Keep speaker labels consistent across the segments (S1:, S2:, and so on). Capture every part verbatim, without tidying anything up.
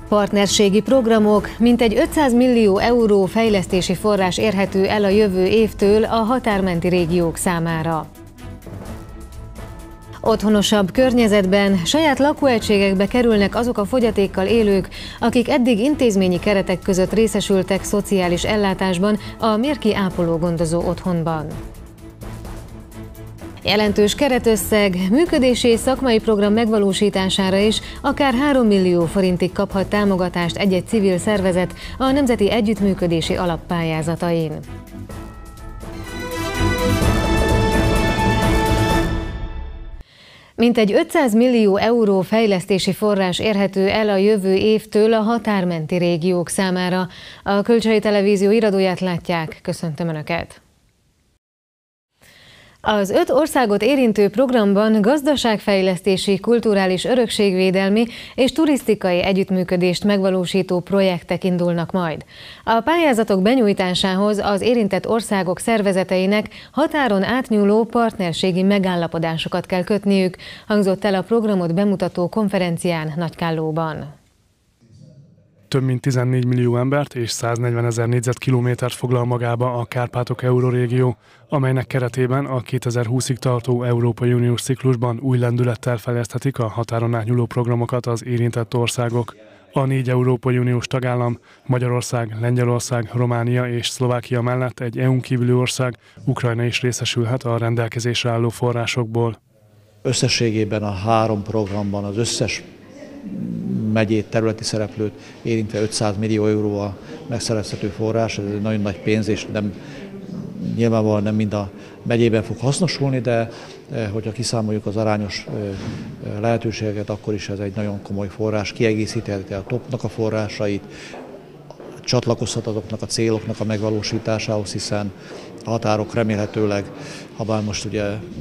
S1: Partnerségi programok, mintegy ötszáz millió euró fejlesztési forrás érhető el a jövő évtől a határmenti régiók számára. Otthonosabb környezetben, saját lakóegységekbe kerülnek azok a fogyatékkal élők, akik eddig intézményi keretek között részesültek szociális ellátásban a Mérki ápoló-gondozó otthonban. Jelentős keretösszeg, működési és szakmai program megvalósítására is akár három millió forintig kaphat támogatást egy-egy civil szervezet a Nemzeti Együttműködési Alap pályázatain. Mintegy ötszáz millió euró fejlesztési forrás érhető el a jövő évtől a határmenti régiók számára. A Kölcsei Televízió iradóját látják, köszöntöm Önöket! Az öt országot érintő programban gazdaságfejlesztési, kulturális örökségvédelmi és turisztikai együttműködést megvalósító projektek indulnak majd. A pályázatok benyújtásához az érintett országok szervezeteinek határon átnyúló partnerségi megállapodásokat kell kötniük, hangzott el a programot bemutató konferencián Nagykállóban.
S2: Több mint tizennégy millió embert és száznegyvenezer négyzetkilométert foglal magába a Kárpátok Eurorégió, amelynek keretében a kétezer-húszig tartó Európai Uniós ciklusban új lendülettel fejleszthetik a határon átnyúló programokat az érintett országok. A négy Európai Uniós tagállam, Magyarország, Lengyelország, Románia és Szlovákia mellett egy é u-n kívüli ország, Ukrajna is részesülhet a rendelkezésre álló forrásokból.
S3: Összességében a három programban az összes megyét, területi szereplőt érintve ötszáz millió euró a megszerezhető forrás, ez egy nagyon nagy pénz, és nem, nyilvánvalóan nem mind a megyében fog hasznosulni, de hogyha kiszámoljuk az arányos lehetőségeket, akkor is ez egy nagyon komoly forrás, kiegészítheti a topnak a forrásait, csatlakozhat azoknak a céloknak a megvalósításához, hiszen a határok remélhetőleg, ha bár most ugye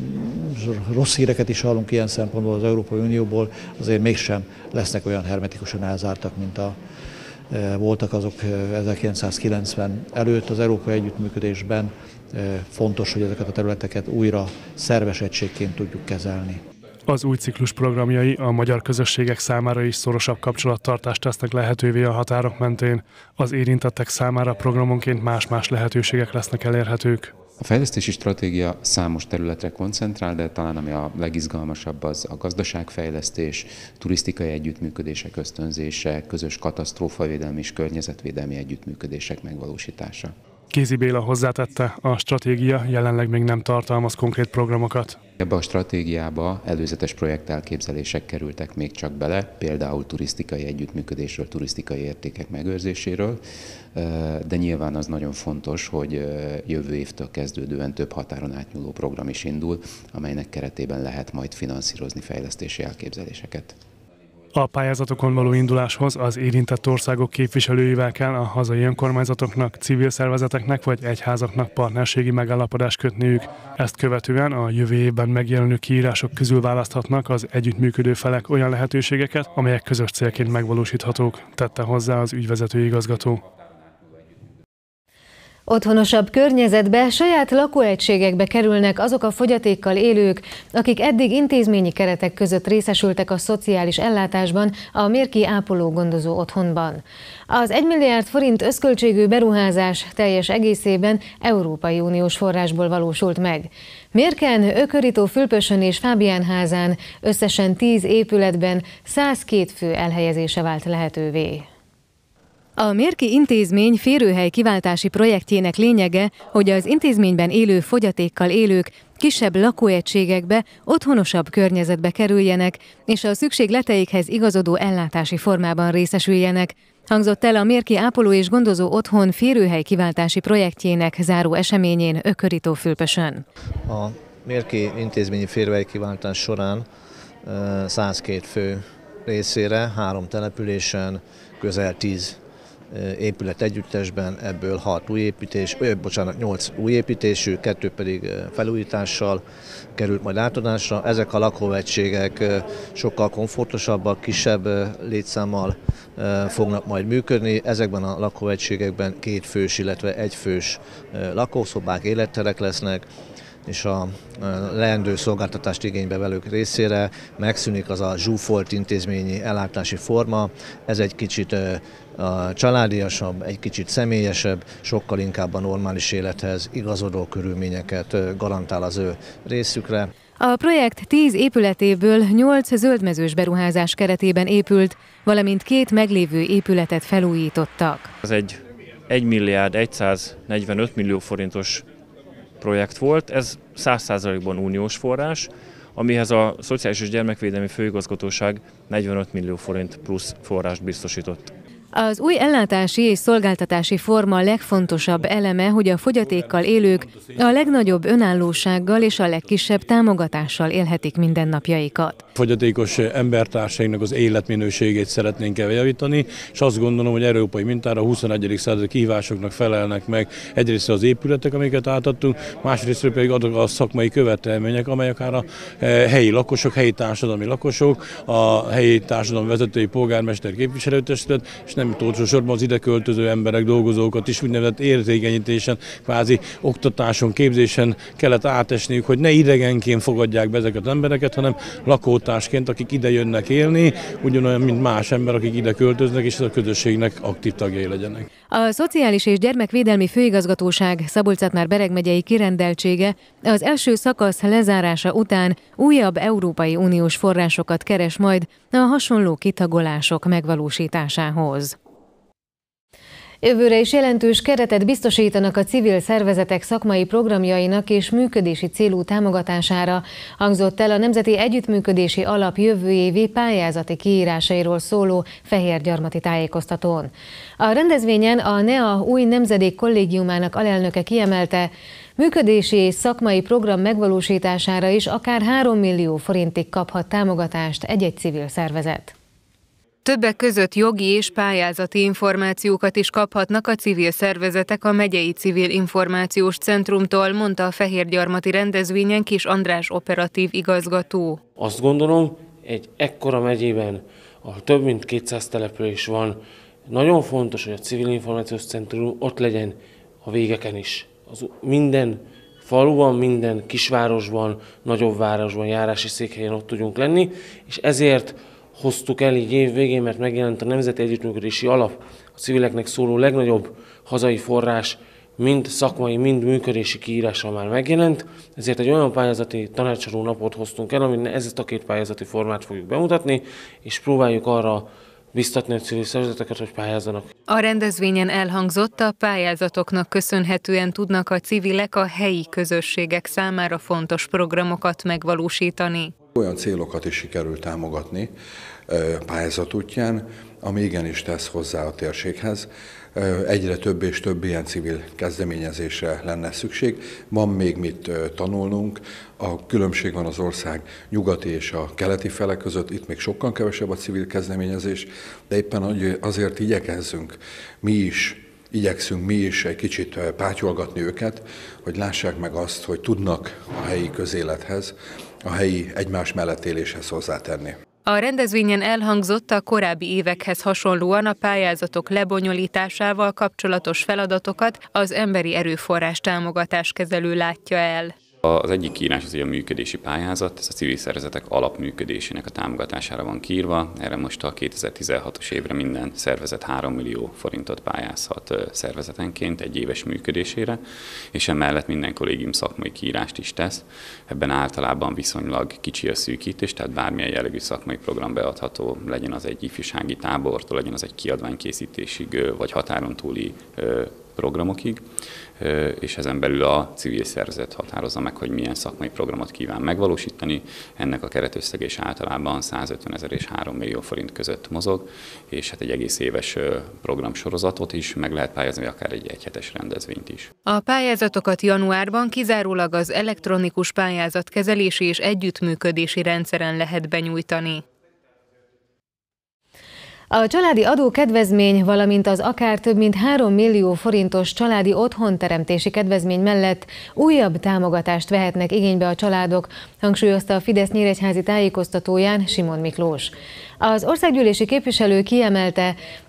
S3: rossz híreket is hallunk ilyen szempontból az Európai Unióból, azért mégsem lesznek olyan hermetikusan elzártak, mint a, e, voltak azok ezerkilencszázkilencven előtt. Az európai együttműködésben e, fontos, hogy ezeket a területeket újra szerves egységként tudjuk kezelni.
S2: Az új ciklus programjai a magyar közösségek számára is szorosabb kapcsolattartást tesznek lehetővé a határok mentén. Az érintettek számára programonként más-más lehetőségek lesznek elérhetők.
S4: A fejlesztési stratégia számos területre koncentrál, de talán ami a legizgalmasabb az a gazdaságfejlesztés, turisztikai együttműködések ösztönzése, közös katasztrófavédelmi és környezetvédelmi együttműködések megvalósítása.
S2: Kézi Béla hozzátette, a stratégia jelenleg még nem tartalmaz konkrét programokat.
S4: Ebbe a stratégiába előzetes projektelképzelések kerültek még csak bele, például turisztikai együttműködésről, turisztikai értékek megőrzéséről, de nyilván az nagyon fontos, hogy jövő évtől kezdődően több határon átnyúló program is indul, amelynek keretében lehet majd finanszírozni fejlesztési elképzeléseket.
S2: A pályázatokon való induláshoz az érintett országok képviselőivel kell a hazai önkormányzatoknak, civil szervezeteknek vagy egyházaknak partnerségi megállapodást kötniük. Ezt követően a jövő évben megjelenő kiírások közül választhatnak az együttműködő felek olyan lehetőségeket, amelyek közös célként megvalósíthatók, tette hozzá az ügyvezető igazgató.
S1: Otthonosabb környezetbe, saját lakóegységekbe kerülnek azok a fogyatékkal élők, akik eddig intézményi keretek között részesültek a szociális ellátásban a Mérki ápoló-gondozó otthonban. Az egy milliárd forint összköltségű beruházás teljes egészében Európai Uniós forrásból valósult meg. Mérken, Ökörító-Fülpösön és Fábiánházán összesen tíz épületben százkettő fő elhelyezése vált lehetővé. A Mérki intézmény férőhely kiváltási projektjének lényege, hogy az intézményben élő fogyatékkal élők kisebb lakóegységekbe, otthonosabb környezetbe kerüljenek, és a szükségleteikhez igazodó ellátási formában részesüljenek, hangzott el a Mérki ápoló és gondozó otthon férőhely kiváltási projektjének záró eseményén Ökörító-Fülpösön.
S5: A Mérki intézményi férőhely kiváltás során százkettő fő részére három településen közel tíz épület együttesben, ebből hat új építés, ö, bocsánat, nyolc új építésű, kettő pedig felújítással került majd átadásra. Ezek a lakóegységek sokkal komfortosabbak, kisebb létszámmal fognak majd működni. Ezekben a lakóegységekben két fős, illetve egy fős lakószobák, életterek lesznek. és a leendő szolgáltatást igénybe velők részére megszűnik az a zsúfolt intézményi ellátási forma. Ez egy kicsit családiasabb, egy kicsit személyesebb, sokkal inkább a normális élethez igazodó körülményeket garantál az ő részükre.
S1: A projekt tíz épületéből nyolc zöldmezős beruházás keretében épült, valamint két meglévő épületet felújítottak.
S6: Ez egy egy milliárd száznegyvenöt millió forintos projekt volt, ez száz százalékban uniós forrás, amihez a Szociális és Gyermekvédelmi Főigazgatóság negyvenöt millió forint plusz forrást biztosított.
S1: Az új ellátási és szolgáltatási forma legfontosabb eleme, hogy a fogyatékkal élők a legnagyobb önállósággal és a legkisebb támogatással élhetik mindennapjaikat.
S7: Fogyatékos embertársainknak az életminőségét szeretnénk javítani, és azt gondolom, hogy európai mintára a huszonegyedik századi kihívásoknak felelnek meg egyrészt az épületek, amiket átadtunk, másrészt pedig azok a szakmai követelmények, amelyek akár a helyi lakosok, helyi társadalmi lakosok, a helyi társadalom vezetői, polgármester, képviselőtestület, és nem utolsó sorban az ide költöző emberek, dolgozókat is úgynevezett érzékenyítésen, kvázi oktatáson, képzésen kellett átesniük, hogy ne idegenként fogadják be ezeket az embereket, hanem lakótársként, akik ide jönnek élni, ugyanolyan, mint más ember, akik ide költöznek, és a közösségnek aktív tagjai legyenek.
S1: A Szociális és Gyermekvédelmi Főigazgatóság Szabolcs-Szatmár-Bereg megyei kirendeltsége az első szakasz lezárása után újabb Európai Uniós forrásokat keres majd a hasonló kitagolások megvalósításához. Jövőre is jelentős keretet biztosítanak a civil szervezetek szakmai programjainak és működési célú támogatására, hangzott el a Nemzeti Együttműködési Alap jövő évi pályázati kiírásairól szóló fehérgyarmati tájékoztatón. A rendezvényen a NEA új nemzedék kollégiumának alelnöke kiemelte, működési és szakmai program megvalósítására is akár három millió forintig kaphat támogatást egy-egy civil szervezet. Többek között jogi és pályázati információkat is kaphatnak a civil szervezetek a Megyei Civil Információs Centrumtól, mondta a fehérgyarmati rendezvényen Kis András operatív igazgató.
S8: Azt gondolom, egy ekkora megyében, ahol több mint kétszáz település van, nagyon fontos, hogy a Civil Információs Centrum ott legyen a végeken is. Az minden faluban, minden kisvárosban, nagyobb városban, járási székhelyen ott tudjunk lenni, és ezért hoztuk el így év végén, mert megjelent a Nemzeti Együttműködési Alap, a civileknek szóló legnagyobb hazai forrás, mind szakmai, mind működési kiírással már megjelent, ezért egy olyan pályázati tanácsadó napot hoztunk el, amin ezt a két pályázati formát fogjuk bemutatni, és próbáljuk arra biztatni a civil szervezeteket, hogy pályázzanak. A rendezvényen elhangzott, a pályázatoknak köszönhetően tudnak a civilek a helyi közösségek számára fontos programokat megvalósítani.
S9: Olyan célokat is sikerült támogatni pályázat útján, ami igenis tesz hozzá a térséghez. Egyre több és több ilyen civil kezdeményezésre lenne szükség. Van még mit tanulnunk. A különbség van az ország nyugati és a keleti fele között, itt még sokkal kevesebb a civil kezdeményezés, de éppen azért igyekezzünk mi is, igyekszünk mi is egy kicsit pátyolgatni őket, hogy lássák meg azt, hogy tudnak a helyi közélethez, a helyi egymás mellett éléshez hozzátenni.
S1: A rendezvényen elhangzott, a korábbi évekhez hasonlóan a pályázatok lebonyolításával kapcsolatos feladatokat az emberi erőforrás támogatás kezelő látja el.
S10: Az egyik kiírás az a működési pályázat, ez a civil szervezetek alapműködésének a támogatására van kiírva. Erre most a kétezer-tizenhatos évre minden szervezet három millió forintot pályázhat szervezetenként egy éves működésére, és emellett minden kollégium szakmai kiírást is tesz. Ebben általában viszonylag kicsi a szűkítés, tehát bármilyen jellegű szakmai program beadható, legyen az egy ifjúsági tábortól, legyen az egy kiadványkészítésig, vagy határon túli programokig, és ezen belül a civil szervezet határozza meg, hogy milyen szakmai programot kíván megvalósítani. Ennek a keretösszege is általában százötven ezer és három millió forint között mozog, és hát egy egész éves programsorozatot is meg lehet pályázni, akár egy egyhetes rendezvényt is.
S1: A pályázatokat januárban kizárólag az elektronikus pályázatkezelési és együttműködési rendszeren lehet benyújtani. A családi adókedvezmény, valamint az akár több mint három millió forintos családi otthonteremtési kedvezmény mellett újabb támogatást vehetnek igénybe a családok, hangsúlyozta a Fidesz nyíregyházi tájékoztatóján Simon Miklós. Az országgyűlési képviselő kiemelte,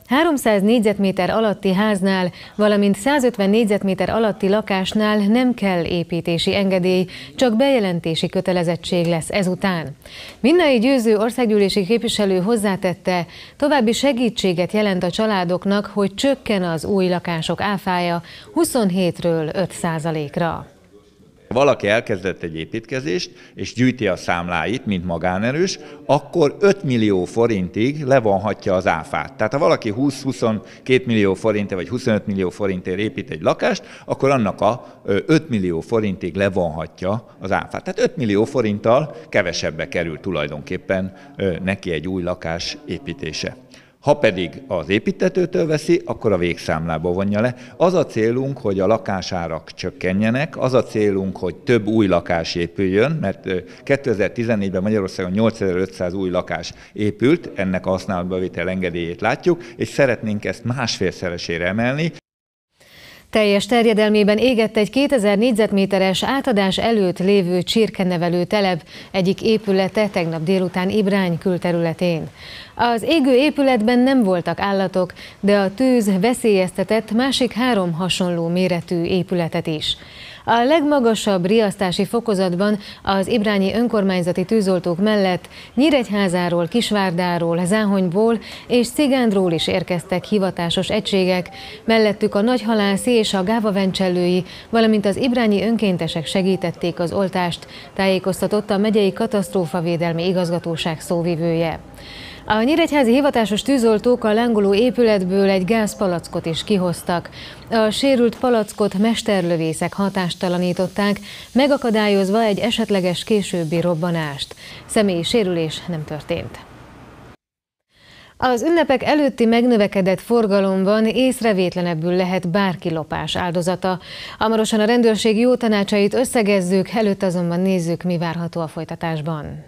S1: háromszáz négyzetméter alatti háznál, valamint százötven négyzetméter alatti lakásnál nem kell építési engedély, csak bejelentési kötelezettség lesz ezután. Vinnai Győző országgyűlési képviselő hozzátette, további segítséget jelent a családoknak, hogy csökken az új lakások áfája huszonhétről öt százalékra.
S11: Valaki elkezdett egy építkezést, és gyűjti a számláit, mint magánerős, akkor öt millió forintig levonhatja az áfát. Tehát ha valaki húsz-huszonkettő millió forintért vagy huszonöt millió forintért épít egy lakást, akkor annak a öt millió forintig levonhatja az áfát. Tehát öt millió forinttal kevesebbe kerül tulajdonképpen neki egy új lakás építése. Ha pedig az építtetőtől veszi, akkor a végszámlába vonja le. Az a célunk, hogy a lakásárak csökkenjenek, az a célunk, hogy több új lakás épüljön, mert kétezer-tizennégyben Magyarországon nyolcezer-ötszáz új lakás épült, ennek a használatba vétel engedélyét látjuk, és szeretnénk ezt másfélszeresére emelni.
S1: Teljes terjedelmében égett egy kétezer négyzetméteres átadás előtt lévő csirkenevelő telep egyik épülete tegnap délután Ibrány külterületén. Az égő épületben nem voltak állatok, de a tűz veszélyeztetett másik három hasonló méretű épületet is. A legmagasabb riasztási fokozatban az ibrányi önkormányzati tűzoltók mellett Nyíregyházáról, Kisvárdáról, Záhonyból és Cigándról is érkeztek hivatásos egységek, mellettük a nagyhalászi és a gávavencsellői, valamint az ibrányi önkéntesek segítették az oltást, tájékoztatott a megyei katasztrófavédelmi igazgatóság szóvivője. A nyíregyházi hivatásos tűzoltók a lángoló épületből egy gázpalackot is kihoztak. A sérült palackot mesterlövészek hatástalanították, megakadályozva egy esetleges későbbi robbanást. Személyi sérülés nem történt. Az ünnepek előtti megnövekedett forgalomban észrevétlenebbül lehet bárki lopás áldozata. Hamarosan a rendőrség jó tanácsait összegezzük, előtt azonban nézzük, mi várható a folytatásban.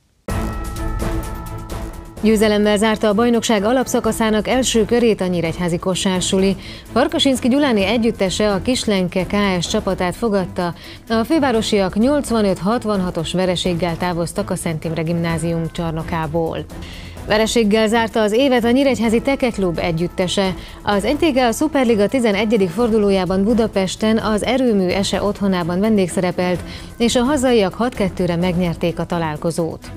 S1: Győzelemmel zárta a bajnokság alapszakaszának első körét a nyíregyházi kosársuli. Farkasinszky Gyuláné együttese a Kislenke ká es csapatát fogadta. A fővárosiak nyolcvanöt hatvanhatos vereséggel távoztak a Szent Imre gimnázium csarnokából. Vereséggel zárta az évet a nyíregyházi Teke Klub együttese. Az en té ká a Szuperliga tizenegyedik fordulójában Budapesten az Erőmű Ese otthonában vendégszerepelt, és a hazaiak hat kettőre megnyerték a találkozót.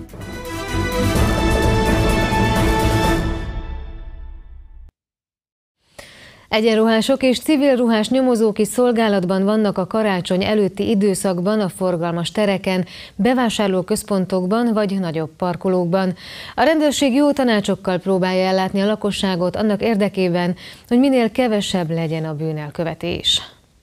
S1: Egyenruhások és civilruhás nyomozók is szolgálatban vannak a karácsony előtti időszakban a forgalmas tereken, bevásárlóközpontokban vagy nagyobb parkolókban. A rendőrség jó tanácsokkal próbálja ellátni a lakosságot annak érdekében, hogy minél kevesebb legyen a bűnelkövetés.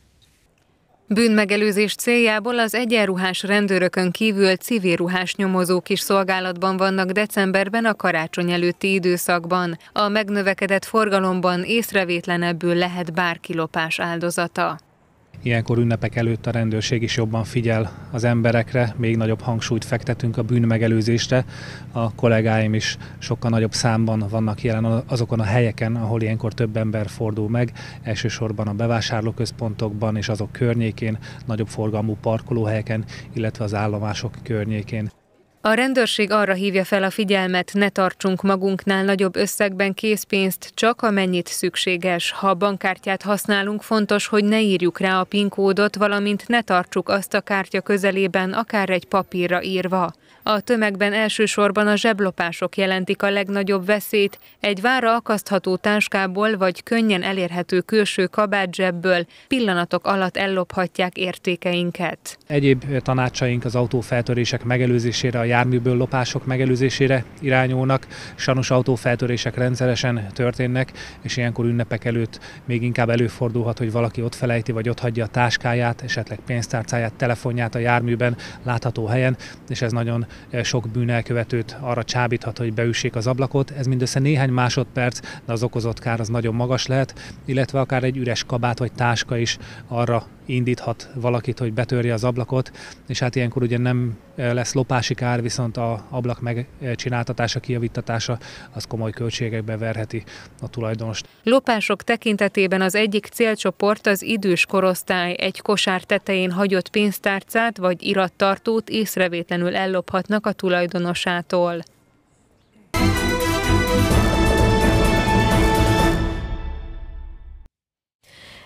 S12: Bűnmegelőzés céljából az egyenruhás rendőrökön kívül civilruhás nyomozók is szolgálatban vannak decemberben a karácsony előtti időszakban. A megnövekedett forgalomban észrevétlenebbül lehet bárki lopás áldozata.
S13: Ilyenkor ünnepek előtt a rendőrség is jobban figyel az emberekre, még nagyobb hangsúlyt fektetünk a bűnmegelőzésre. A kollégáim is sokkal nagyobb számban vannak jelen azokon a helyeken, ahol ilyenkor több ember fordul meg, elsősorban a bevásárlóközpontokban és azok környékén, nagyobb forgalmú parkolóhelyeken, illetve az állomások környékén.
S12: A rendőrség arra hívja fel a figyelmet, ne tartsunk magunknál nagyobb összegben készpénzt, csak amennyit szükséges. Ha bankkártyát használunk, fontos, hogy ne írjuk rá a PIN kódot, valamint ne tartsuk azt a kártya közelében, akár egy papírra írva. A tömegben elsősorban a zseblopások jelentik a legnagyobb veszélyt, egy várra akasztható táskából vagy könnyen elérhető külső kabátzsebből pillanatok alatt ellophatják értékeinket.
S13: Egyéb tanácsaink az autófeltörések megelőzésére, a járműből lopások megelőzésére irányulnak. Sajnos autófeltörések rendszeresen történnek, és ilyenkor ünnepek előtt még inkább előfordulhat, hogy valaki ott felejti, vagy ott hagyja a táskáját, esetleg pénztárcáját, telefonját a járműben látható helyen, és ez nagyon sok bűnelkövetőt arra csábíthat, hogy beüssék az ablakot. Ez mindössze néhány másodperc, de az okozott kár az nagyon magas lehet, illetve akár egy üres kabát vagy táska is arra indíthat valakit, hogy betörje az ablakot, és hát ilyenkor ugye nem lesz lopási kár, viszont az ablak megcsináltatása, kijavítatása az komoly költségekbe verheti a tulajdonost.
S12: Lopások tekintetében az egyik célcsoport az idős korosztály. Egy kosár tetején hagyott pénztárcát vagy irattartót észrevétlenül ellophatnak a tulajdonosától.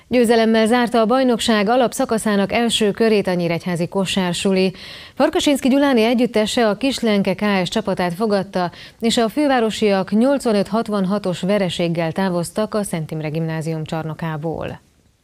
S1: Győzelemmel zárta a bajnokság alapszakaszának első körét a nyíregyházi kosársuli. Farkasinszky Gyuláni együttese a Kislenke ká es csapatát fogadta, és a fővárosiak nyolcvanöt hatvanhatos vereséggel távoztak a Szent Imre Gimnázium csarnokából.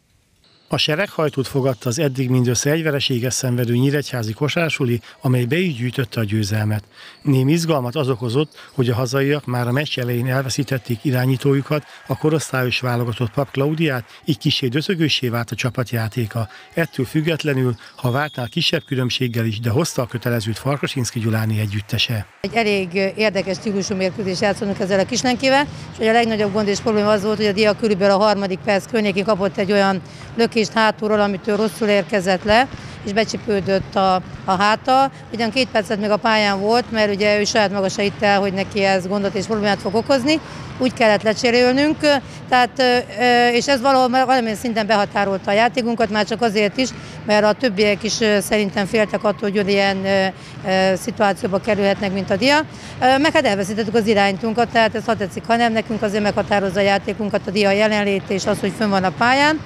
S14: A sereghajtót fogadta az eddig mindössze egy vereséget szenvedő nyíregyházi kosársuli, amely be is gyűjtötte a győzelmet. Némi izgalmat az okozott, hogy a hazaiak már a meccs elején elveszítették irányítójukat, a korosztályos válogatott Pap Klaudiát, így kissé döcögőssé vált a csapatjátéka. Ettől függetlenül, ha vártnál kisebb különbséggel is, de hozta a kötelezőt Farkasinszky Gyuláni együttese.
S15: Egy elég érdekes stílusú mérkőzést játszottunk ezzel a Kislenkével, és hogy a legnagyobb gond és probléma az volt, hogy a Dia körülbelül a harmadik perc környékén kapott egy olyan lökést hátulról, amitől rosszul érkezett le, és becsipődött a, a háta. Ugyan két percet még a pályán volt, mert ugye ő saját maga se hitt el, hogy neki ez gondot és problémát fog okozni. Úgy kellett lecserélnünk, tehát, és ez valahol valamilyen szinten behatárolta a játékunkat, már csak azért is, mert a többiek is szerintem féltek attól, hogy olyan szituációba kerülhetnek, mint a Dia. Meg hát elveszítettük az iránytunkat, tehát ez ha tetszik, ha nem, nekünk azért meghatározza a játékunkat a Dia jelenléte és az, hogy fönn van a pályán.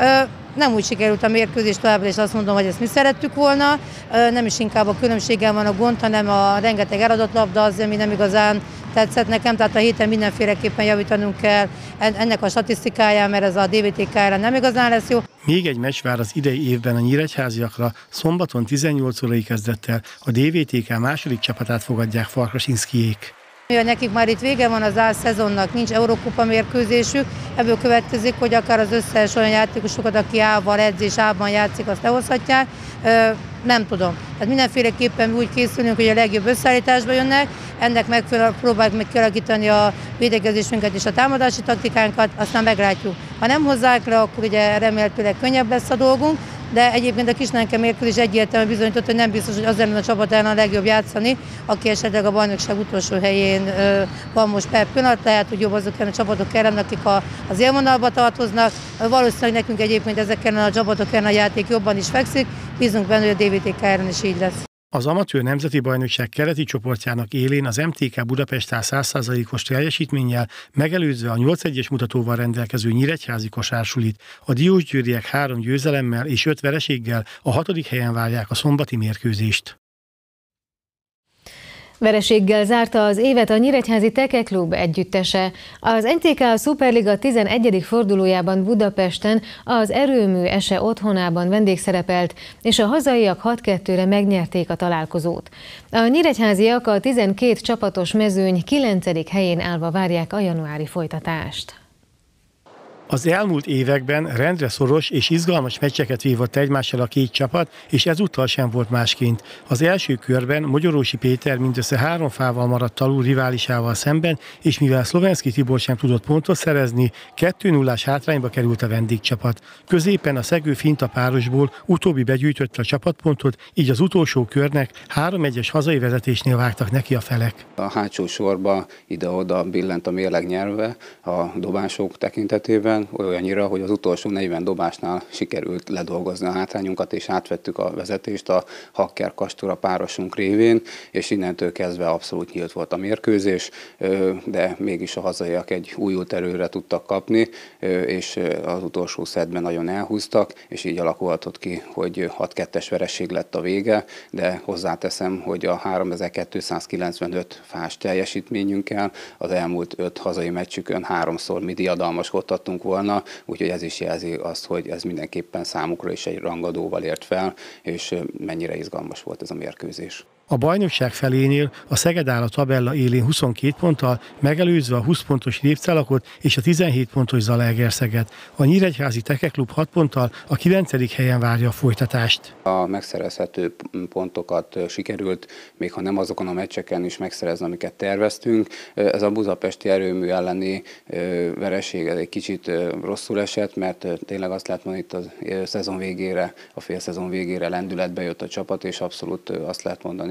S15: Nem úgy sikerült a mérkőzés továbbra, és azt mondom, hogy ezt mi szerettük volna. Nem is inkább a különbséggel van a gond, hanem a rengeteg eladott labda az, ami nem igazán tetszett nekem. Tehát a héten mindenféleképpen javítanunk kell ennek a statisztikáján, mert ez a dé vé té ká-ra nem igazán lesz jó.
S14: Még egy meccs vár az idei évben a nyíregyháziakra. Szombaton tizennyolc órai kezdettel a dé vé té ká második csapatát fogadják Farkasinszkyjék.
S15: Mivel nekik már itt vége van az A szezonnak, nincs Eurókupa mérkőzésük, ebből következik, hogy akár az összes olyan játékosokat, aki A-val edz és A-ban játszik, azt lehozhatják. Nem tudom. Tehát mindenféleképpen úgy készülünk, hogy a legjobb összeállításba jönnek, ennek megfelelően próbáljuk meg kialakítani a védekezésünket és a támadási taktikánkat, aztán meglátjuk. Ha nem hozzák le, akkor ugye remélhetőleg könnyebb lesz a dolgunk, de egyébként a Kislenke mérkőzés egyértelműen bizonyított, hogy nem biztos, hogy az ellen a csapat ellen a legjobb játszani, aki esetleg a bajnokság utolsó helyén van most per pillanat, tehát hogy jobb azok a csapatok ellen, akik a, az élvonalba tartoznak. Valószínűleg nekünk egyébként ezeken a csapatok ellen a játék jobban is fekszik, bízunk benne, hogy a dé vé té ká ellen is így lesz.
S14: Az amatőr nemzeti bajnokság keleti csoportjának élén az em té ká Budapest áll száz százalékos teljesítménnyel, megelőzve a nyolc egyes mutatóval rendelkező nyíregyházi kosársulit. A diósgyőriek három győzelemmel és öt vereséggel a hatodik helyen várják a szombati mérkőzést.
S1: Vereséggel zárta az évet a Nyíregyházi Teke Klub együttese. Az en té ká Szuperliga tizenegyedik fordulójában Budapesten az Erőmű Ese otthonában vendégszerepelt, és a hazaiak hat kettőre megnyerték a találkozót. A nyíregyháziak a tizenkét csapatos mezőny kilencedik helyén állva várják a januári folytatást.
S14: Az elmúlt években rendre szoros és izgalmas meccseket vívott egymással a két csapat, és ezúttal sem volt másként. Az első körben Mogyorósi Péter mindössze három fával maradt alul riválisával szemben, és mivel Szlovenszky Tibor sem tudott pontot szerezni, kettő nullás hátrányba került a vendégcsapat. Középen a Szegő Finta párosból utóbbi begyűjtötte a csapatpontot, így az utolsó körnek három egyes hazai vezetésnél vágtak neki a felek.
S16: A hátsó sorba ide-oda billent a mérleg nyelve a dobások tekintetében, olyannyira, hogy az utolsó negyven dobásnál sikerült ledolgozni a hátrányunkat, és átvettük a vezetést a Hakker Kastura párosunk révén, és innentől kezdve abszolút nyílt volt a mérkőzés, de mégis a hazaiak egy újult erőre tudtak kapni, és az utolsó szettben nagyon elhúztak, és így alakulhatott ki, hogy hat kettes vereség lett a vége, de hozzáteszem, hogy a háromezer-kétszázkilencvenöt fás teljesítményünkkel az elmúlt öt hazai meccsükön háromszor mi diadalmaskodtattunk volna, úgyhogy ez is jelzi azt, hogy ez mindenképpen számukra is egy rangadóval ért fel, és mennyire izgalmas volt ez a mérkőzés.
S14: A bajnokság felénél a Szeged áll a tabella élén huszonkét ponttal, megelőzve a húsz pontos Lépcelakot és a tizenhét pontos Zalaegerszeget. A Nyíregyházi Teke Klub hat ponttal a kilencedik helyen várja a folytatást.
S16: A megszerezhető pontokat sikerült, még ha nem azokon a meccseken is megszerezni, amiket terveztünk. Ez a budapesti Erőmű elleni vereség egy kicsit rosszul esett, mert tényleg azt lehet mondani, itt a szezon végére, a fél szezon végére lendületbe jött a csapat, és abszolút azt lehet mondani,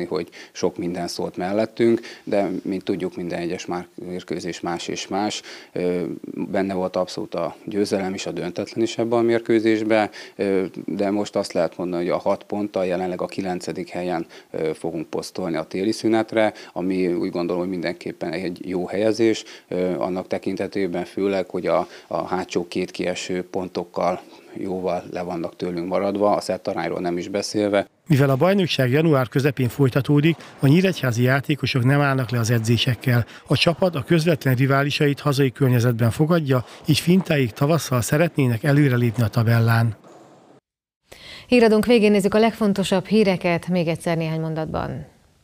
S16: hogy sok minden szólt mellettünk, de mint tudjuk, minden egyes mérkőzés más és más. Benne volt abszolút a győzelem is, a döntetlen is ebben a mérkőzésben, de most azt lehet mondani, hogy a hat ponttal jelenleg a kilencedik helyen fogunk posztolni a téli szünetre, ami úgy gondolom, hogy mindenképpen egy jó helyezés, annak tekintetében főleg, hogy a, a hátsó két kieső pontokkal jóval le vannak tőlünk maradva, a szettarányról nem is beszélve.
S14: Mivel a bajnokság január közepén folytatódik, a nyíregyházi játékosok nem állnak le az edzésekkel. A csapat a közvetlen riválisait hazai környezetben fogadja, így fintáig tavasszal szeretnének előrelépni a tabellán.
S1: Híradónk végén nézzük a legfontosabb híreket, még egyszer néhány mondatban.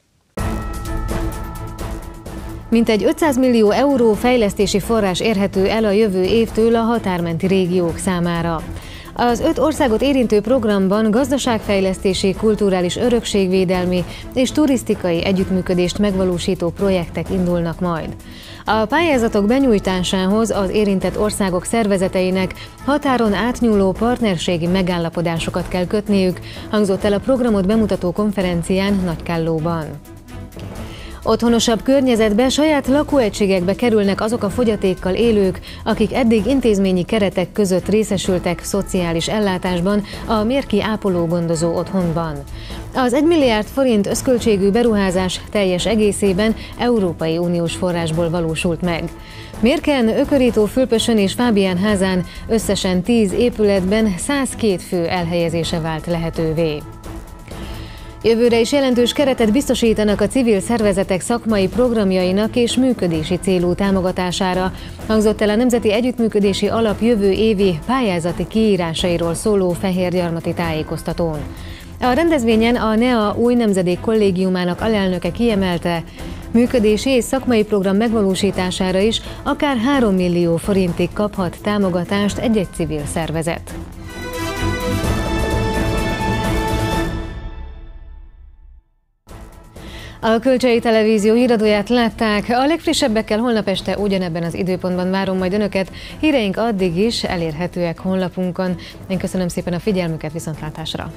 S1: Mintegy ötszáz millió euró fejlesztési forrás érhető el a jövő évtől a határmenti régiók számára. Az öt országot érintő programban gazdaságfejlesztési, kulturális örökségvédelmi és turisztikai együttműködést megvalósító projektek indulnak majd. A pályázatok benyújtásához az érintett országok szervezeteinek határon átnyúló partnerségi megállapodásokat kell kötniük, hangzott el a programot bemutató konferencián Nagykállóban. Otthonosabb környezetbe, saját lakóegységekbe kerülnek azok a fogyatékkal élők, akik eddig intézményi keretek között részesültek szociális ellátásban a Mérki ápoló-gondozó otthonban. Az egy milliárd forint összköltségű beruházás teljes egészében Európai Uniós forrásból valósult meg. Mérken, Ökörító, Fülpösön és Fábián házán összesen tíz épületben százkettő fő elhelyezése vált lehetővé. Jövőre is jelentős keretet biztosítanak a civil szervezetek szakmai programjainak és működési célú támogatására, hangzott el a Nemzeti Együttműködési Alap jövő évi pályázati kiírásairól szóló fehérgyarmati tájékoztatón. A rendezvényen a NEA új nemzedék kollégiumának alelnöke kiemelte, működési és szakmai program megvalósítására is akár három millió forintig kaphat támogatást egy-egy civil szervezet. A Kölcsei Televízió híradóját látták, a legfrissebbekkel holnap este ugyanebben az időpontban várom majd Önöket. Híreink addig is elérhetőek honlapunkon. Én köszönöm szépen a figyelmüket, viszontlátásra!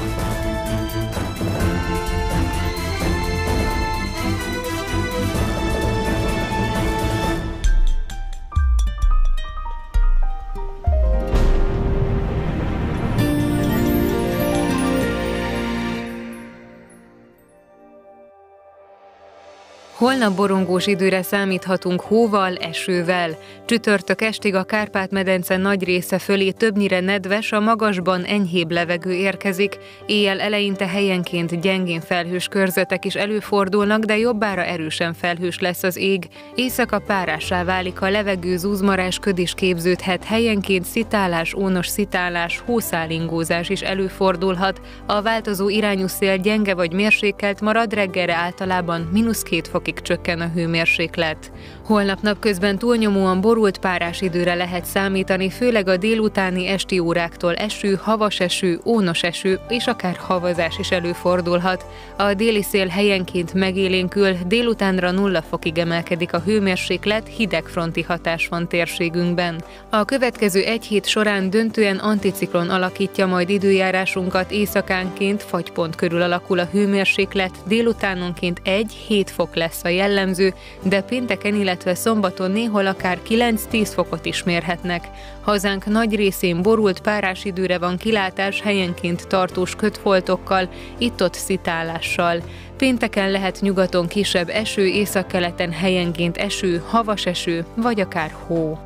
S12: Holnap borongós időre számíthatunk hóval, esővel. Csütörtök estig a Kárpát-medence nagy része fölé többnyire nedves, a magasban enyhébb levegő érkezik. Éjjel eleinte helyenként gyengén felhős körzetek is előfordulnak, de jobbára erősen felhős lesz az ég. Éjszaka párássá válik a levegő, zúzmarás köd is képződhet, helyenként szitálás, ónos szitálás, hószálingózás is előfordulhat. A változó irányú szél gyenge vagy mérsékelt marad, reggelre általában mínusz két fok csökken a hőmérséklet. Holnap napközben túlnyomóan borult párás időre lehet számítani, főleg a délutáni esti óráktól eső, havas eső, ónos eső és akár havazás is előfordulhat. A déli szél helyenként megélénkül, délutánra nulla fokig emelkedik a hőmérséklet, hidegfronti hatás van térségünkben. A következő egy hét során döntően anticiklon alakítja majd időjárásunkat, éjszakánként fagypont körül alakul a hőmérséklet, délutánonként egy-hét fok lesz a jellemző, de pénteken, illetve szombaton néhol akár kilenc-tíz fokot is mérhetnek. Hazánk nagy részén borult párás időre van kilátás, helyenként tartós kötfoltokkal, itt-ott szitálással. Pénteken lehet nyugaton kisebb eső, északkeleten helyenként eső, havas eső, vagy akár hó.